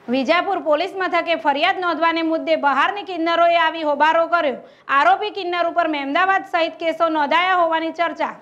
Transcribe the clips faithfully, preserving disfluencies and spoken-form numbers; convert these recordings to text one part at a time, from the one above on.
Vijapur police મથકે ફરિયાદ નોંધવાને મુદ્દે બહારની કિન્નરોએ આવી હોબારો કર્યો। આરોપી કિન્નર ઉપર મહેમદાવાદ સહિત કેસો નોંધાયા હોવાની ચર્ચા।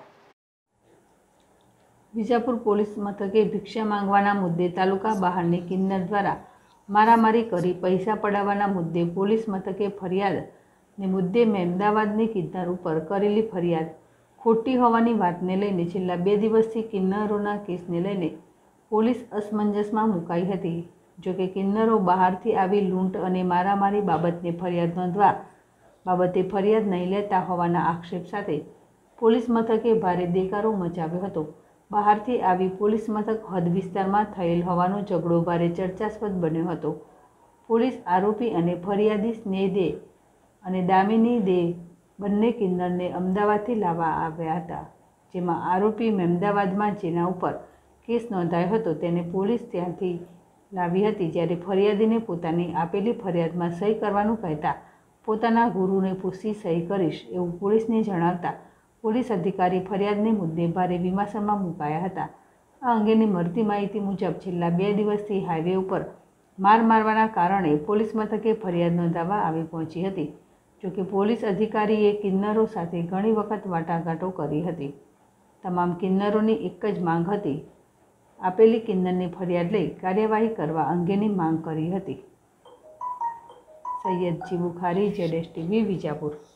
વિજાપુર પોલીસ મથકે ભિક્ષા માંગવાના મુદ્દે તાલુકા બહારની કિન્નર દ્વારા મારામારી કરી પૈસા પડાવવાના મુદ્દે પોલીસ મથકે ફરિયાદ ને મુદ્દે મહેમદાવાદની કિન્નર ઉપર કરેલી ફરિયાદ ખોટી હોવાની વાતને લઈને છેલ્લા બે દિવસથી કિન્નરોના કેસને લઈને પોલીસ અસમંજસમાં મુકાઈ હતી। જોકે કિન્નરો બહારથી આવી લૂંટ અને મારામારી બાબતને ફરિયાદ નોંધવા બાબતે ફરિયાદ નહીં લેતા હોવાના આક્ષેપ સાથે પોલીસ મથકે ભારે દેકારો મચાવ્યો હતો। બહારથી આવી પોલીસ મથક હદ વિસ્તારમાં થયેલ હોવાનો ઝઘડો ભારે ચર્ચાસ્પદ બન્યો હતો। પોલીસ આરોપી અને ફરિયાદી સ્નેહ દે અને દામિની દે બંને કિન્નરને અમદાવાદથી લાવવા આવ્યા હતા, જેમાં આરોપી મહેમદાવાદમાં જેના ઉપર કેસ નોંધાયો હતો તેને પોલીસ ત્યાંથી લાવી હતી, જ્યારે ફરિયાદીને પોતાની આપેલી ફરિયાદમાં સહી કરવાનું કહેતા પોતાના ગુરુને પૂછી સહી કરીશ એવું પોલીસને જણાવતા પોલીસ અધિકારી ફરિયાદને મુદ્દે ભારે વિમાસણમાં મુકાયા હતા। આ અંગેની મળતી માહિતી મુજબ છેલ્લા બે દિવસથી હાઈવે ઉપર માર મારવાના કારણે પોલીસ મથકે ફરિયાદ નોંધાવવા આવી પહોંચી હતી। જોકે પોલીસ અધિકારીએ કિન્નરો સાથે ઘણી વખત વાટાઘાટો કરી હતી। તમામ કિન્નરોની એક જ માંગ હતી, આપેલી કિન્નરની ફરિયાદ લઈ કાર્યવાહી કરવા અંગેની માંગ કરી હતી। સૈયદજી બુખારી, જેડેશ ટીવી, વિજાપુર।